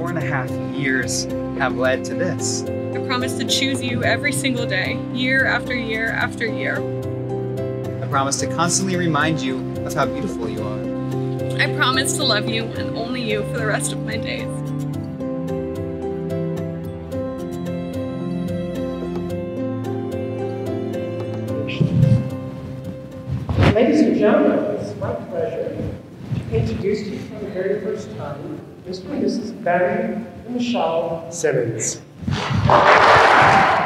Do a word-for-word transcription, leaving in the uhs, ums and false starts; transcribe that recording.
and a half years have led to this. I promise to choose you every single day, year after year after year. I promise to constantly remind you of how beautiful you are. I promise to love you and only you for the rest of my days. Ladies and gentlemen, it's my pleasure to introduce to you for the very first time Mister and Missus Barry and Michelle Simmons.